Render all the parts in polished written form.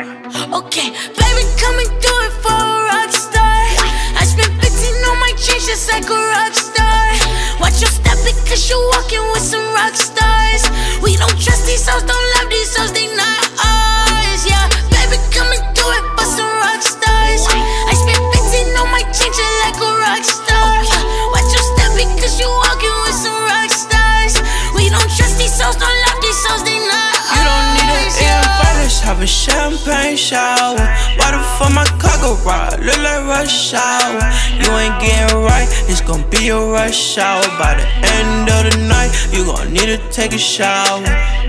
Okay, baby, come and do it for a rock star. I spent 15 on my chain just like a rock star. Watch your step because you're walking with some rock stars. We don't trust these souls, don't love these souls, they not ours. Yeah, baby, come and do it for some rock stars. I spent 15 on my chain just like a rock star. Watch your step because you're walking with some rock stars. We don't trust these souls, don't love these souls, they not ours. You don't need an invite, have a champagne shower. Why the fuck my car go ride? Look like rush hour. You ain't getting right, it's gon' be a rush hour. By the end of the night, you gon' need to take a shower.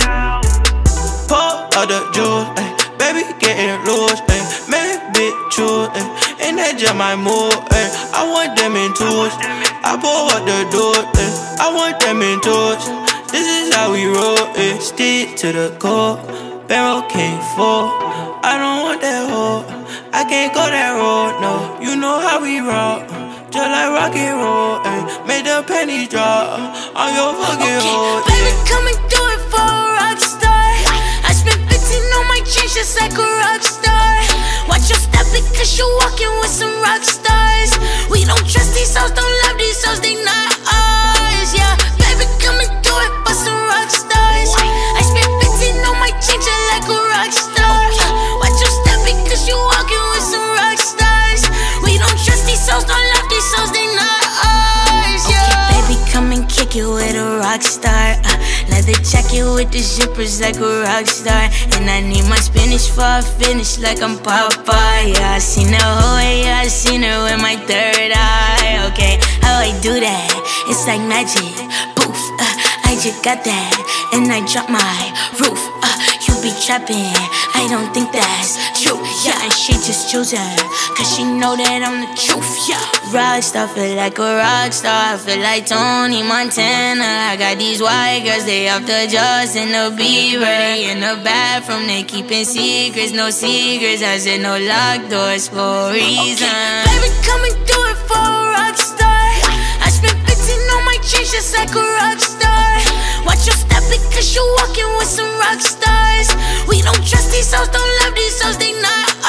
Pour out the juice, ay, baby getting loose, ay, maybe true, ay, and that just my mood, ay. I want them in twos, I pour out the doors, ay, I want them in twos. This is how we roll, ay. Stick to the core, barrel can't fall. I don't want that hoe, I can't go that road, no. You know how we rock, just like rock and roll, ay. Make the pennies drop on your fucking hoe, yeah. Baby, come and do it for a rock star. I spent 15 on my chain just like a rock star. Watch your step because you're walking with some rock stars. We don't trust these souls, don't love these souls, they not ours. Yeah, baby, come and do it for some rock stars. I spent 15 on my chain just like a rock star. Watch your step because you're walking with some rock stars. We don't trust these souls, don't love these souls, they not ours. Yeah. Okay, baby, come and kick it with a rock star. Leather jacket with the zippers like a rock star. And I need my Spanish for a finish like I'm Popeye. Yeah, I seen her whole way, yeah, I seen her with my third eye. Okay, how I do that? It's like magic. Poof, I just got that. And I drop my roof. You be trapping, I don't think that's true. Yeah, and she just choosing, cause she know that I'm the truth. Yeah, rockstar, feel like a rockstar. I feel like Tony Montana. I got these white girls, they off the jaws and the be ready in the bathroom. They keeping secrets, no secrets. I said no locked doors for a reason. Okay, baby, come and do it for a rockstar. I spent 15 on my chain just like a rockstar. Watch your step because you're walking with some rock stars. We don't trust these souls, don't love these souls, they not